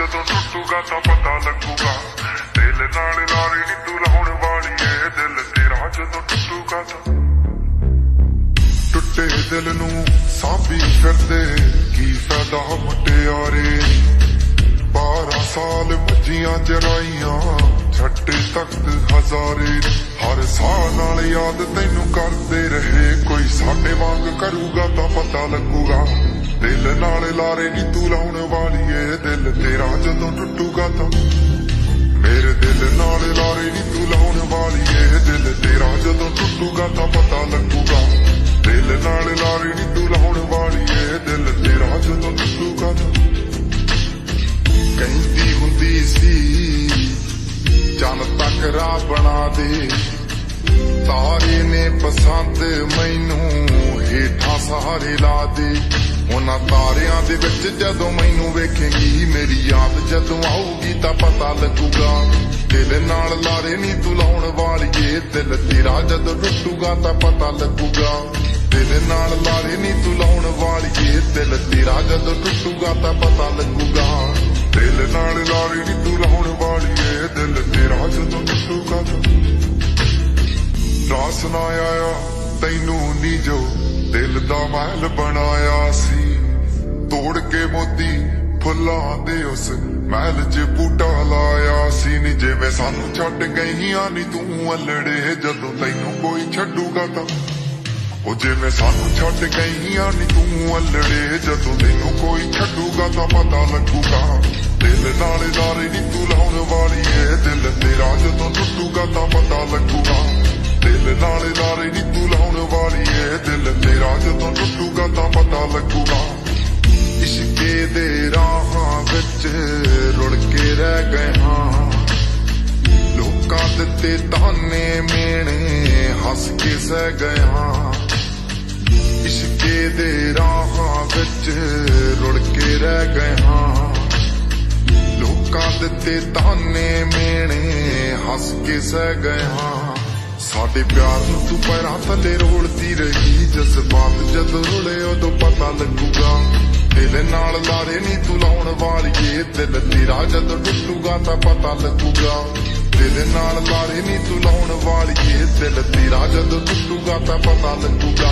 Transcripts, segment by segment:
जदों टुटूगा तां पता लगूगा। दिल नाल लारे नी तू लाउण वाली ए दिल तेरा जदों टुटूगा तां। टुटे दिल नू सांभी फिरदे की फायदा मुटियारे। 12 साल मज्जियां चराइयां छट्टे तख्त हजारे। हर साल नाल याद तैनू करदे रहे कोई साडे वांग करूगा तां पता लगूगा। दिल नाल लारे नी तू लाउण वाली ए दिल तेरा जदों टुटूगा तां। मेरे दिल नाल लारे नी तू लाउण वाली ए दिल तेरा जदों टुटूगा तां पता लगूगा। दिल नाल लारे नी तू लाउण वाली ए दिल तेरा जदों टुटूगा तां। कहंदी हुंदी सी चल तक राह बना दे। तारे ने पसंद मैनू हेठा सहारे ला दे। उन्हां तारियां दे विच जदों मैनू वेखेंगी मेरी याद जदों आऊगी तां पता लगूगा। दिल नाल लारे नी तू लाउण वाली ए दिल तेरा जदों टुटूगा तां पता लगूगा। दिल नाल लारे नी तू लाउण वाली ए दिल तेरा जदों टुटूगा तां पता लगूगा। दिल नाल लारे नी तू लाउण वाली ए दिल तेरा जदों टुटूगा तां। रास ना आया तैनू नी जो दिल दा महल बनाया सी। तोड़ के मोती फुल्लां दे उस महल च बूटा लाया सी। नी जिवें सानू छड्ड गईयां नी तू अल्लड़े जदों तैनू कोई छड्डूगा तां। ओ जिवें सानू छड्ड गईयां नी तू अल्लड़े जदों तैनू कोई छड्डूगा तां पता लगूगा। दिल नाल लारे नी तू लाउण वाली ए दिल तेरा जदों टुटूगा तां पता लगूगा। दिल नाल लारे नी तू लाउण वाली ए दिल तेरा जदों टुटूगा तां पता लगूगा। इश्के दे राहां विच रुड़ के रह गए हां। लोकां दित्ते ताने मेणे हस के सह गए हां। इश्के दे राहां विच रुड़ के रह गए हां। लोकां दित्ते ताने मेणे हस के सह गए हां। साडे प्यार नू तू पैरां थल्ले रोलदी रही। जज्बात जदों रुले उदों पता लगूगा। दिल नाल लारे नी तू लाउण वाली ए दिल तेरा जदों टुटूगा तां पता लगूगा। दिल नाल लारे नी तू लाउण वाली ए दिल तेरा जदों टुटूगा तां पता लगूगा।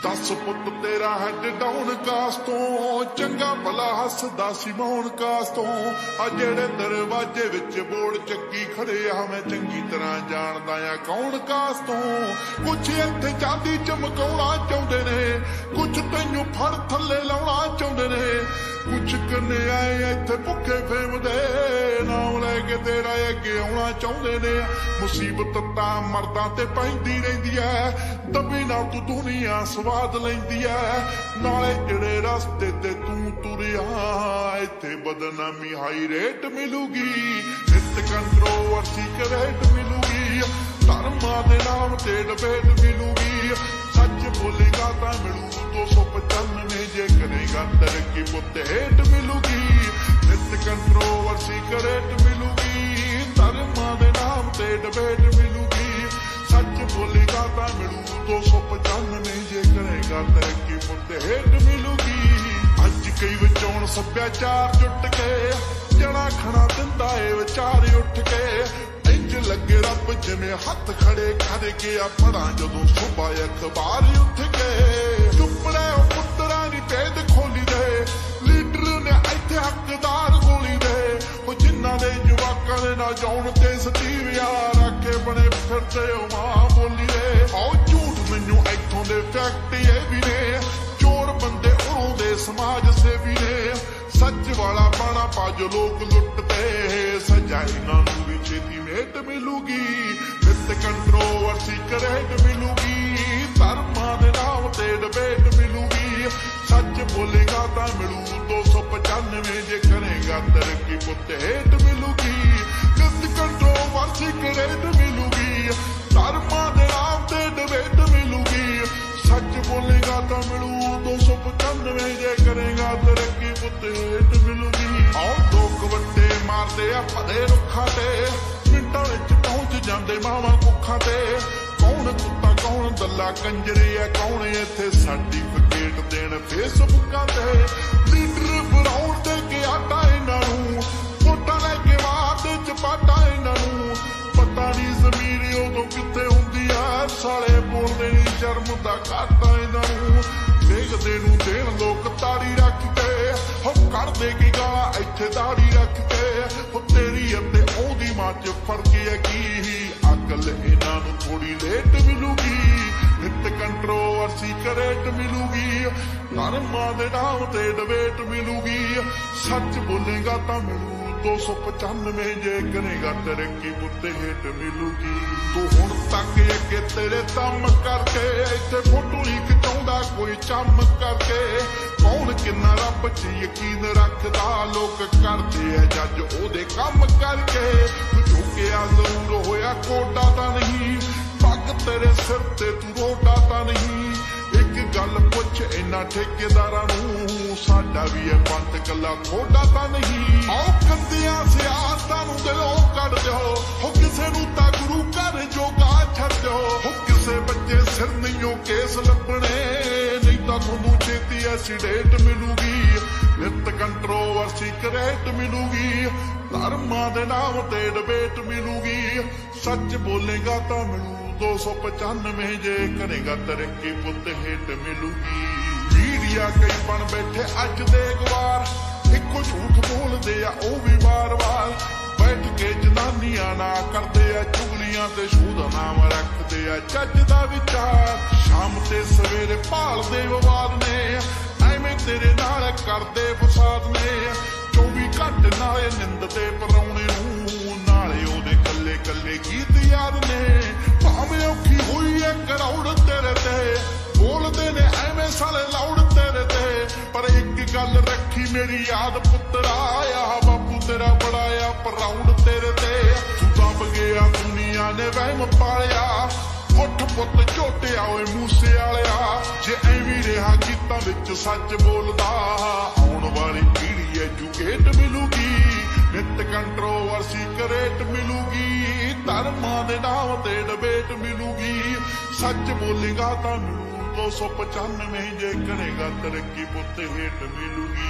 दस पुत तेरा हैड डाउन कास तो चंगा भला हसदा सी मौन कास तो आ जेड़े दरवाजे विच बोर्ड चक्की खड़े आ मैं चंगी तरह जानदा आ कौन कास तो कुछ इत्थे चांदी चमकाउणा चाहुंदे ने कुछ तैनूं फड़ थल्ले लाउणा चाहुंदे ने कुछ कन्ने आए इत्थे भुखे फेमदे नाम लैके तेरा अगे आउणा चाहुंदे ने मुसीबत तां मर्दां ते पैंदी रहिंदी ऐ दबी ना तू दुनिया स्वाद लैंदी ऐ नाले जेड़े रस्ते ते तू तुरिया इत्थे बदनामी हाई रेट मिलूगी नित कंट्रोवर्सी करेट मिलूगी धर्मां दे नाम ते डिबेट मिलूगी सच बोलेगा तां मिलू 295 जे करेगा तरक्की पुत हेट मिलूगी नित कंट्रोवर्सी करेट मिलूगी धर्मां दे नाम ते डिबेट मिलूगी सच बोलेगा तां मिलू 295 जे करेगा तरक्की पुत हेट मिलूगी अज कई विचों सभ्याचार जुट के जड़ा खड़ा दिंदा ए विचार उठ के इंज लगे रब जिवें हथ खड़े कर गया पढ़ा जदों सुबह अखबार उठ के चुपड़े पुत्तरा नी भेद खोली दे लीडर ने इत्थे हकदार गोली दे जिन्हां दे जवाकां दे ना जाउण ते सतीव यार आखे बने फिरदे मां बोली दे आओ झूठ मैनू इत्थों दे फैक्ट ये भी ने चोर बंदे उरों दे समाज सेवी ने सच वाला पाना पाज लोग लुटते सजा इन्हां नूं भी छेती मेट मिलूगी नित कंट्रोवर्सी करेट मिलूगी धर्मां दे नाम ते डिबेट मिलूगी सच बोलेगा तां मिलू 295 जे करेगा तरक्की पुत हेट मिलूगी नित कंट्रोवर्सी करेट मिलूगी धर्मां दे नाम ते डिबेट मिलूगी सच बोलेगा तां मिलू 295 जे करेगा तरक्की पुत हेट मिलूगी आओ लोग वड्डे मारदे आ भरे रुखां ते मिंटां विच पहुंच जांदे मावां कुखां ते कौन कुत्ता कौन दल्ला कंजरे है कौन इत्थे सर्टिफिकेट देण फेसबुकां ते लीडर बनाउण दे के आटा इन्हां नूं वोटां लैके मारदे चपाटा इन्हां नूं पता नहीं ज़मीर उदों कित्थे हुंदी आ साले बोलदे नी शर्म दा घाटा इन्हां नूं देखदे नूं देण लोक ताड़ी रख के हो करदे की गालां इत्थे दाड़ी रख के हो तेरी अते ओहदी मां च फर्क है की अकल इन्हां नूं थोड़ी लेट मिलूगी नित कंट्रोवर्सी करेट मिलूगी धर्मां दे नाम ते डिबेट मिलूगी सच बोलेगा तां मिलू 295 जे करेगा तरक्की पुत हेट मिलूगी तू हुण तक अगे तेरे दम करके इत्थे फोटो ही खिचाउंदा कोई चम करके कौन किन्ना रब च यकीन रखदा लोग करदे है जज ओहदे कम करके झुकिया जरूर होया कोडा तां नहीं पग तेरे सिर ते तू रोडा तां नहीं एक गल पुछ इन्हां ठेकेदारां नूं साडा भी है पंत कला थोड़ा तां नहीं आओ कंदियां सियासतां नूं दिलों कढ दिओ हो किसे नूं तां गुरु घर जोगा छड्ड दिओ हो किसे बच्चे सिर नहीं केस लभणे नहीं तां तुहानूं छेती एसीडेट मिलूगी नित कंट्रोवर्सी करेट मिलूगी धर्मां दे नाम ते डिबेट मिलूगी सच बोलेगा तां मिलू 295 जे करेगा तरक्की पुत हेट मिलूगी मीडिया कई बन बैठे अज दे गवार इको झूठ बोलदे आ ओ भी बार बार बैठ के जनानियां ना करदे आ चुगलियां ते शूद नाम रखदे आ जज दा विचार शाम ते सवेरे भालदे विवाद ने ऐवें तेरे नाल करदे फसाद ने 24 घंटे नाले निंद ते परौणे नूं नाले ओहदे कल्ले कल्ले गीत याद ने भावें औखी होई है करौड़ तेरे ते बोलदे ने ऐवें साले लाउड तेरे ते पर एक गल रखी मेरी याद पुत्तरा आ बापू तेरा बड़ाया प्राउड तेरे ते तू दब गया दुनिया ने वहम पालिया उठ पुत झोटिया ओए मूसे वालिया जे ऐवी रहा गीतां विच सच बोलदा आउण वाली पीढ़ी एजुकेट मिलूगी नित कंट्रोवर्सी करेट मिलूगी धर्मां दे नाम ते डिबेट मिलूगी सच बोलेगा तां मिलू 295 जे करेगा तरक्की पुत हेट मिलूगी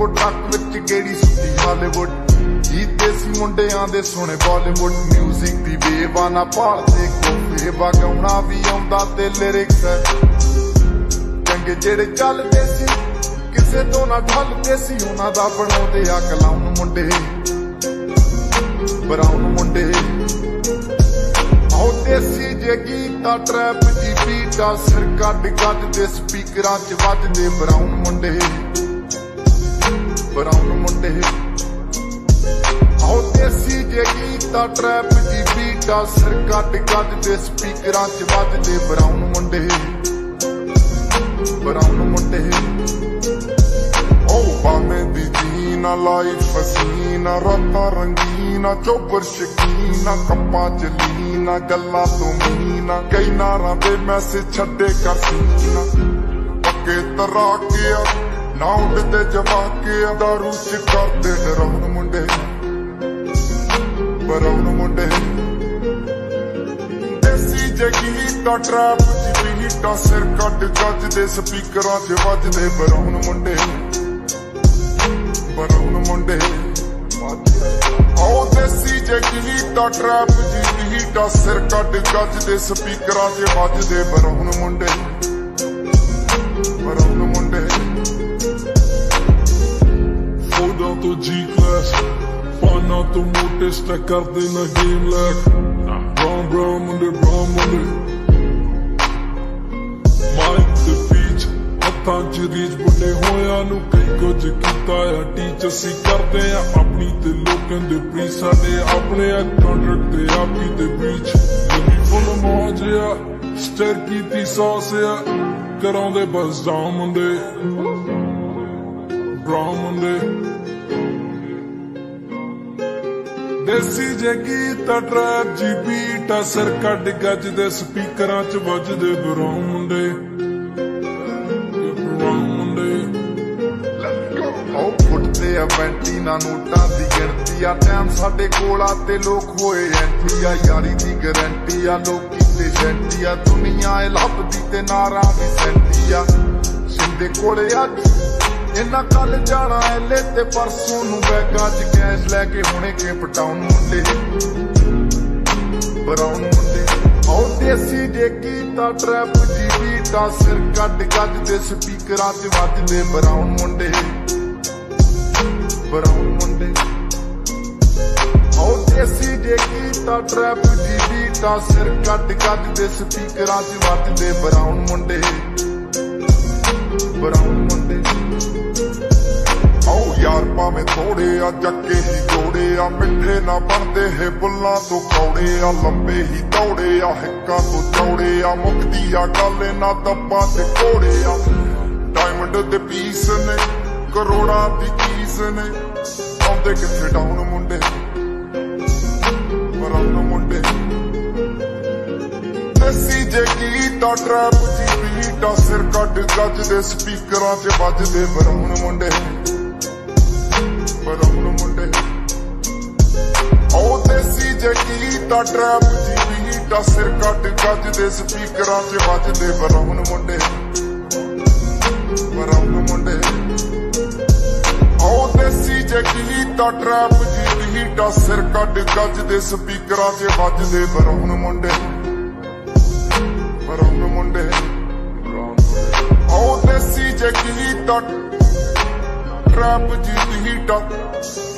ਇੱਕੋ ਟਰੱਕ ਵਿੱਚ ਗੇੜੀ ਸੁੱਤੀ ਹਾਲੀਵੁੱਡ ਗੀਤ ਦੇਸੀ ਮੁੰਡਿਆਂ ਦੇ ਸੁਣੇ ਬਾਲੀਵੁੱਡ ਮਿਊਜ਼ਿਕ ਦੀ ਵੇਵ ਆ ਨਾ ਭਾਲਦੇ ਕੋਫੇ ਵਗਾਉਣਾ ਵੀ ਆਉਂਦਾ ਤੇ ਲਿਰਿਕਸ ਚੰਗੇ ਜਿਹੜੇ ਚੱਲਦੇ ਸੀ ਕਿਸੇ ਤੋਂ ਨਾ ਢਲਦੇ ਸੀ ਉਹਨਾਂ ਦਾ ਬਣਾਉਂਦੇ ਆ ਕਲਾਉਣ ਮੁੰਡੇ ਬਰਾਉਨ ਮੁੰਡੇ ਆਉ ਦੇਸੀ ਜੇ ਗੀਤਾ ਟਰੈਪ ਦੀ ਬੀਟਾ ਸਿਰ ਕੱਢ ਗੱਜਦੇ ਸਪੀਕਰਾਂ 'ਚ ਵੱਜਦੇ ਬਰਾਉਨ ਮੁੰਡੇ ਆਉ ਦੇਸੀ ਜੇ ਗੀਤਾ ਟਰੈਪ ਦੀ ਬੀਟਾ ਸਿਰ ਕੱਢ ਗੱਜਦੇ ਸਪੀਕਰਾਂ 'ਚ ਵੱਜਦੇ ਬਰਾਉਨ ਮੁੰਡੇ ਬਾਵੇਂ ਦੀ ਜੀਨਾ ਲਾਈਫ ਹਸੀਨਾ ਰਾਤਾਂ ਰੰਗੀਨਾ ਚੋਬਰ ਸ਼ਕੀਨਾ ਕੱਪਾਂ ਚ ਲੀਨਾ ਗੱਲਾਂ ਤੋਂ ਮੀਨਾ ਕਈ ਨਾਰਾਂ ਦੇ ਮੈਸੇਜ ਛੱਡੇ ਕਰ ਸੀਨਾ ਪੱਕੇ ਤਰਾਕੇ ਆ ਨਾ ਉੱਡਦੇ ਜਵਾਕੇ ਆ ਦਾਰੂ ਚ ਕਰਦੇ ਡਰਾਉਣ ਮੁੰਡੇ ਬਰਾਉਣ ਮੁੰਡੇ ਦੇਸੀ ਜਗੀਤਾ ਟਰੈਪ ਚ ਬੀਟਾ ਸਿਰ ਕੱਢ ਗੱਜਦੇ ਸਪੀਕਰਾਂ 'ਚ ਵੱਜਦੇ ਬਰਾਉਨ ਮੁੰਡੇ ਆਉ ਦੇਸੀ ਜੇ ਗੀਤਾ ਟਰੈਪ ਦੀ ਬੀਟਾ ਸਿਰ ਕੱਢ ਗੱਜਦੇ ਸਪੀਕਰਾਂ 'ਚ ਵੱਜਦੇ ਬਰਾਉਨ ਮੁੰਡੇ ਫੌਜਾਂ ਤੋਂ ਜੀ ਕਲਾਸ ਫਾਨਾਂ ਤੋਂ ਮੋਟੇ ਸਟੈਕ ਕਰਦੇ ਨਾ ਗੇਮ ਲੈਕ ਬਰਾਉਨ ਮੁੰਡੇ ਮਾਈਕ ਤੇ ਬੀਚ ਹੱਥਾਂ 'ਚ ਰੀਚ ਬੁੱਢੇ ਹੋਇਆਂ ਨੂੰ ਕਈ ਕੁਝ ਕੀਤਾ ਆ ਟੀਚ ਅਸੀਂ ਕਰਦੇ ਆ ਆਪਣੀ ਤੇ ਲੋਕਾਂ ਦੇ ਪ੍ਰੀ ਸਾਡੇ ਆਪਣੇ ਕੰਟਰੈਕਟ ਤੇ ਆਪੀ ਤੇ ਬ੍ਰੀਚ ਲੱਗੀ ਫੁੱਲ ਮੌਜ ਆ ਸਟਰ ਕੀਤੀ ਸੌਸ ਆ ਕਰਾਉਂਦੇ ਬਸ ਜਾਮ ਮੁੰਡੇ ਬਰਾਉਨ ਮੁੰਡੇ ਦੇਸੀ ਜੇ ਗੀਤਾ ਟਰੈਪ ਜੀ ਬੀਟਾ ਸਿਰ ਕੱਢ ਗੱਜਦੇ ਸਪੀਕਰਾਂ 'ਚ ਵੱਜਦੇ ਬਰਾਉਨ ਮੁੰਡੇ ਫੁੱਟਦੇ ਆ ਪੈਂਟੀ ਨਾ ਨੋਟਾਂ ਦੀ ਗਿਣਤੀ ਆ ਟਾਈਮ ਸਾਡੇ ਕੋਲ ਆ ਤੇ ਲੋਕ ਹੋਏ ਐਂਟੀ ਆ ਯਾਰੀ ਦੀ ਗਰੰਟੀ ਆ ਲੋਕੀ ਤੇ ਸ਼ੈਂਟੀ ਆ ਦੁਨੀਆ ਏ ਲੱਭਦੀ ਤੇ ਨਾਰਾ ਵੀ ਸੈਂਟੀ ਆ ਸਿੰਦੇ ਕੋਲੇ ਅੱਜ ਇਹਨਾਂ ਕੱਲ ਜਾਣਾ ਐਲੇ ਤੇ ਪਰਸੋਂ ਨੂੰ ਬੈਗਾਂ 'ਚ ਕੈਸ਼ ਲੈ ਕੇ ਹੁਣੇ ਕੇ ਪਟਾਉਣ ਮੁੰਡੇ ਬਰਾਉਨ ਮੁੰਡੇ ਆਉ ਦੇਸੀ ਜੇ ਗੀਤਾ ਟਰੈਪ ਦੀ ਬੀਟਾ ਸਿਰ ਕੱਢ ਗੱਜਦੇ ਸਪੀਕਰਾਂ 'ਚ ਵੱਜਦੇ ਬਰਾਉਨ ਮੁੰਡੇ ਆਉ ਦੇਸੀ ਜੇ ਗੀਤਾ ਟਰੈਪ ਦੀ ਬੀਟਾ ਸਿਰ ਕੱਢ ਗੱਜਦੇ ਸਪੀਕਰਾਂ 'ਚ ਵੱਜਦੇ ਬਰਾਉਨ ਮੁੰਡੇ ਆਉ ਯਾਰ ਭਾਵੇਂ ਥੋੜੇ ਆ ਜੱਗੇ ਹੀ ਜੋੜੇ ਆ ਮਿੱਠੇ ਨਾ ਬਣਦੇ ਹੈ ਬੁੱਲਾਂ ਤੋਂ ਕੌੜੇ ਆ ਲੰਬੇ ਹੀ ਦੌੜੇ ਆ ਹਿੱਕਾਂ ਤੋਂ ਚੌੜੇ ਆ ਮੁੱਕਦੀ ਆ ਗੱਲ ਨਾ ਦੱਬਾਂ ਤੇ ਕੋੜੇ ਆ ਡਾਇਮੰਡ ਦੇ ਪੀਸ ਨੇ ਕਰੋੜਾਂ ਦੀ ਚੀਜ਼ ਨੇ ਆਉਂਦੇ ਕਿੱਥੇ ਡਾਉਣ ਮੁੰਡੇ ਬਰਾਉਨ ਮੁੰਡੇ ਦੇਸੀ ਜੇ ਗੀਤਾ ਟਰੈਪ ਦੀ ਬੀਟਾ ਸਿਰ ਕੱਢ ਗੱਜਦੇ ਸਪੀਕਰਾਂ 'ਚ ਵੱਜਦੇ ਬਰਾਉਨ ਮੁੰਡੇ ਆਉ ਦੇਸੀ ਜੇ ਗੀਤਾ ਟਰੈਪ ਦੀ ਬੀਟਾ ਸਿਰ ਕੱਢ ਗੱਜਦੇ ਸਪੀਕਰਾਂ 'ਚ ਵੱਜਦੇ ਬਰਾਉਨ ਮੁੰਡੇ ਆਉ ਦੇਸੀ ਜੇ ਗੀਤਾ ਟਰੈਪ ਦੀ ਬੀਟਾ ਸਿਰ ਕੱਢ ਗੱਜਦੇ ਸਪੀਕਰਾਂ 'ਚ ਵੱਜਦੇ ਬਰਾਉਨ ਮੁੰਡੇ ਆਉ ਦੇਸੀ ਜੇ ਗੀਤਾ ਟਰੈਪ ਦੀ ਬੀਟਾ